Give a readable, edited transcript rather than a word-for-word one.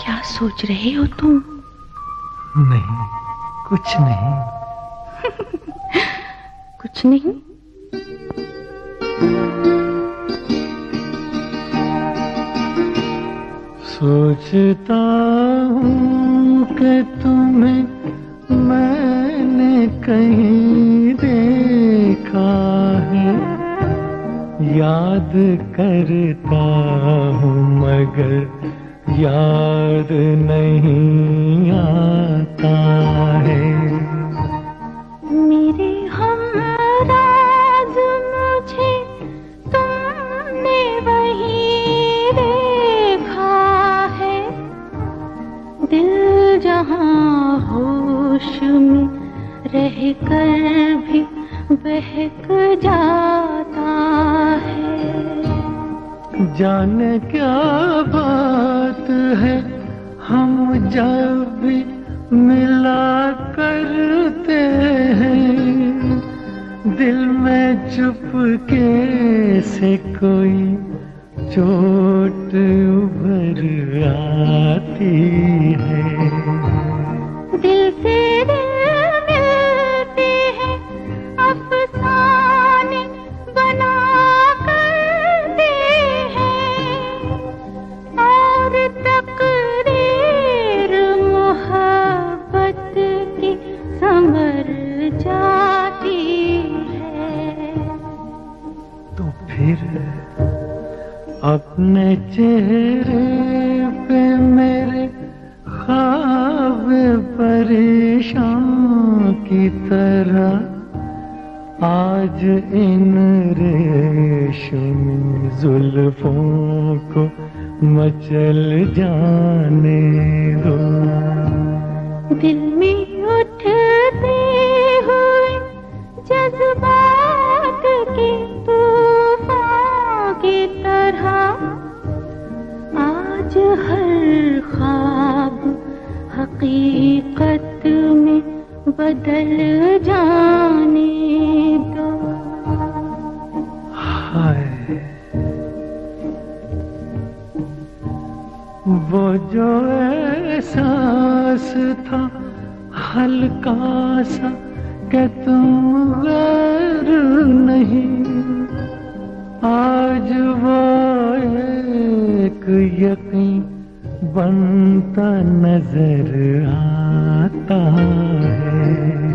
क्या सोच रहे हो तुम? नहीं, कुछ नहीं। कुछ नहीं? सोचता हूँ कि तुम्हें मैंने कहीं देखा है, याद करता हूँ मगर याद नहीं आता है। मेरे हमराज मुझे तुमने वहीं देखा है, दिल जहाँ होश में रहकर भी बहक जाता है। जाने क्या बात है, हम जब भी मिला करते हैं, दिल में चुपके से कोई चोट उभर आती है। दिल से दिल मिलते हैं, अफसाने बना करते हैं, और तकदीर मोहब्बत की संवर जाती है। तो फिर अपने चेहरे पे मेरे ख्वाब परेशान की तरह आज इन रेशमी जुल्फों को मचल जाने दो। दिल में उठते हुए जज्बात के तूफान की तरह आज हर ख्वाब हकीकत में बदल जाने दो। हाय, वो जो एहसास था हल्का सा कि तुम गैर नहीं, आज वो एक यकीन बनता नजर आता है।